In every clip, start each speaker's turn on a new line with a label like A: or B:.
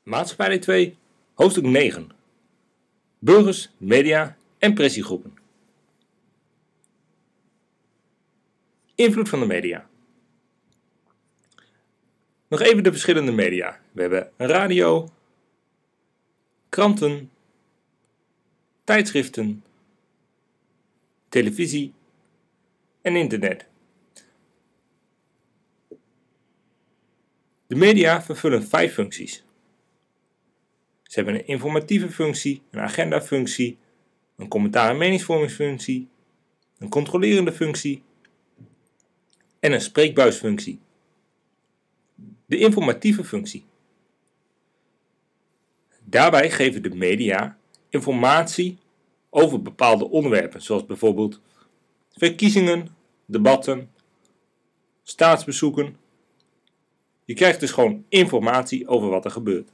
A: Maatschappij 2, hoofdstuk 9. Burgers, media en pressiegroepen. Invloed van de media. Nog even de verschillende media. We hebben radio, kranten, tijdschriften, televisie en internet. De media vervullen 5 functies. Ze hebben een informatieve functie, een agendafunctie, een commentaar- en meningsvormingsfunctie, een controlerende functie en een spreekbuisfunctie. De informatieve functie. Daarbij geven de media informatie over bepaalde onderwerpen, zoals bijvoorbeeld verkiezingen, debatten, staatsbezoeken. Je krijgt dus gewoon informatie over wat er gebeurt.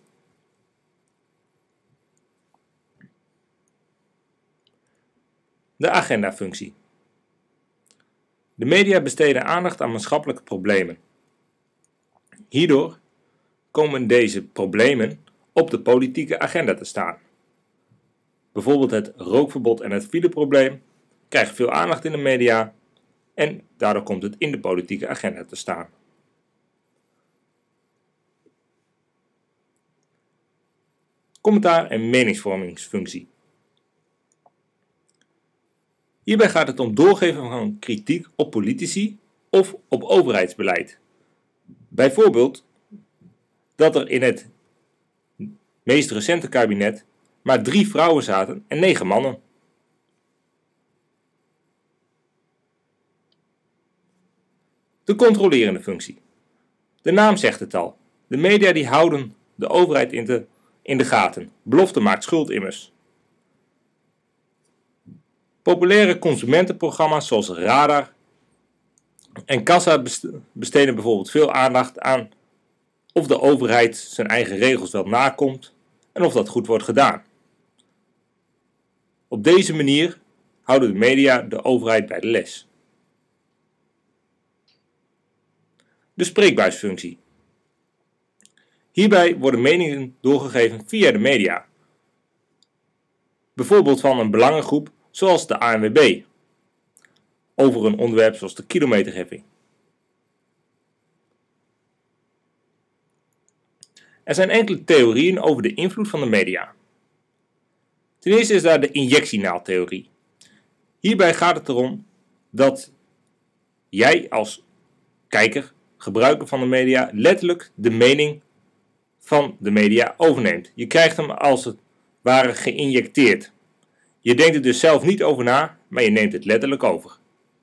A: De agendafunctie. De media besteden aandacht aan maatschappelijke problemen. Hierdoor komen deze problemen op de politieke agenda te staan. Bijvoorbeeld het rookverbod en het fileprobleem krijgen veel aandacht in de media en daardoor komt het in de politieke agenda te staan. Commentaar- en meningsvormingsfunctie. Hierbij gaat het om doorgeven van kritiek op politici of op overheidsbeleid. Bijvoorbeeld dat er in het meest recente kabinet maar 3 vrouwen zaten en 9 mannen. De controlerende functie. De naam zegt het al. De media die houden de overheid in de gaten. Belofte maakt schuld immers. Populaire consumentenprogramma's zoals Radar en Kassa besteden bijvoorbeeld veel aandacht aan of de overheid zijn eigen regels wel nakomt en of dat goed wordt gedaan. Op deze manier houden de media de overheid bij de les. De spreekbuisfunctie. Hierbij worden meningen doorgegeven via de media. Bijvoorbeeld van een belangengroep zoals de ANWB, over een onderwerp zoals de kilometerheffing. Er zijn enkele theorieën over de invloed van de media. Ten eerste is daar de injectienaaltheorie. Hierbij gaat het erom dat jij als kijker, gebruiker van de media, letterlijk de mening van de media overneemt. Je krijgt hem als het ware geïnjecteerd. Je denkt er dus zelf niet over na, maar je neemt het letterlijk over.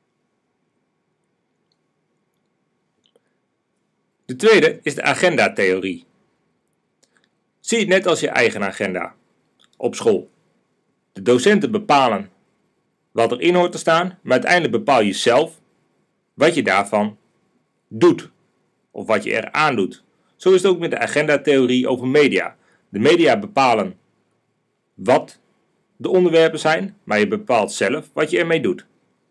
A: De tweede is de agendatheorie. Zie het net als je eigen agenda op school. De docenten bepalen wat erin hoort te staan, maar uiteindelijk bepaal je zelf wat je daarvan doet of wat je eraan doet. Zo is het ook met de agendatheorie over media. De media bepalen wat de onderwerpen zijn, maar je bepaalt zelf wat je ermee doet.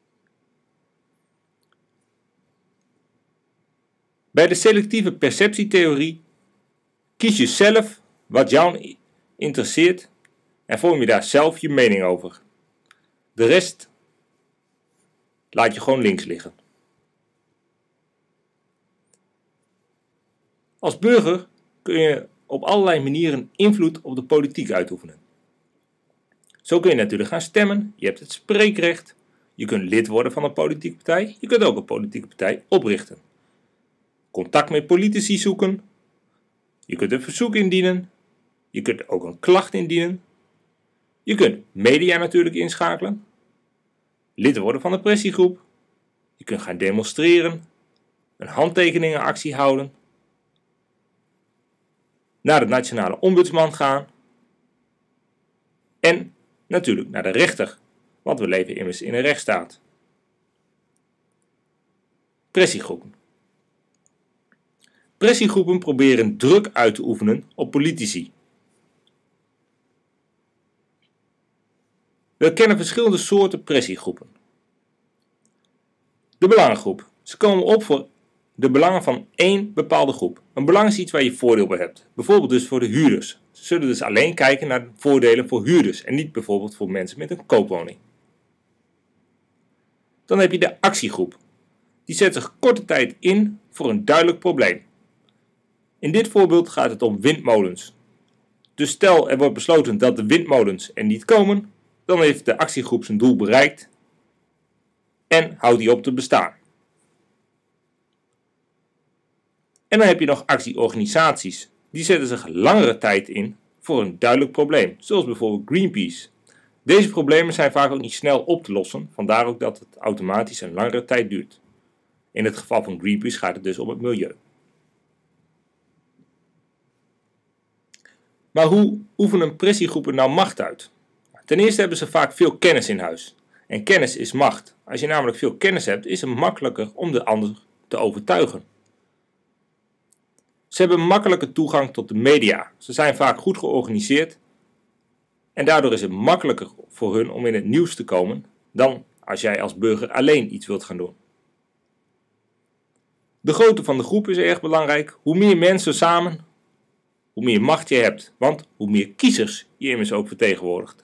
A: Bij de selectieve perceptietheorie kies je zelf wat jou interesseert en vorm je daar zelf je mening over. De rest laat je gewoon links liggen. Als burger kun je op allerlei manieren invloed op de politiek uitoefenen. Zo kun je natuurlijk gaan stemmen, je hebt het spreekrecht, je kunt lid worden van een politieke partij, je kunt ook een politieke partij oprichten. Contact met politici zoeken, je kunt een verzoek indienen, je kunt ook een klacht indienen, je kunt media natuurlijk inschakelen, lid worden van een pressiegroep, je kunt gaan demonstreren, een handtekeningenactie houden, naar de nationale ombudsman gaan en natuurlijk naar de rechter, want we leven immers in een rechtsstaat. Pressiegroepen. Pressiegroepen proberen druk uit te oefenen op politici. We kennen verschillende soorten pressiegroepen. De belangengroep. Ze komen op voor de belangen van één bepaalde groep. Een belang is iets waar je voordeel bij hebt. Bijvoorbeeld dus voor de huurders. Ze zullen dus alleen kijken naar de voordelen voor huurders en niet bijvoorbeeld voor mensen met een koopwoning. Dan heb je de actiegroep. Die zet zich korte tijd in voor een duidelijk probleem. In dit voorbeeld gaat het om windmolens. Dus stel er wordt besloten dat de windmolens er niet komen, dan heeft de actiegroep zijn doel bereikt en houdt die op te bestaan. En dan heb je nog actieorganisaties. Die zetten zich langere tijd in voor een duidelijk probleem, zoals bijvoorbeeld Greenpeace. Deze problemen zijn vaak ook niet snel op te lossen, vandaar ook dat het automatisch een langere tijd duurt. In het geval van Greenpeace gaat het dus om het milieu. Maar hoe oefenen pressiegroepen nou macht uit? Ten eerste hebben ze vaak veel kennis in huis. En kennis is macht. Als je namelijk veel kennis hebt, is het makkelijker om de ander te overtuigen. Ze hebben makkelijke toegang tot de media. Ze zijn vaak goed georganiseerd. En daardoor is het makkelijker voor hun om in het nieuws te komen dan als jij als burger alleen iets wilt gaan doen. De grootte van de groep is erg belangrijk. Hoe meer mensen samen, hoe meer macht je hebt. Want hoe meer kiezers je immers ook vertegenwoordigt.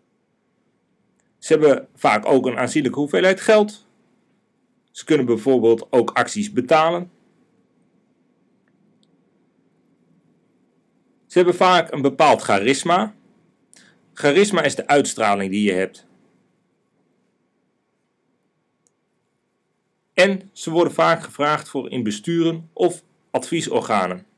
A: Ze hebben vaak ook een aanzienlijke hoeveelheid geld. Ze kunnen bijvoorbeeld ook acties betalen. Ze hebben vaak een bepaald charisma. Charisma is de uitstraling die je hebt. En ze worden vaak gevraagd voor in besturen of adviesorganen.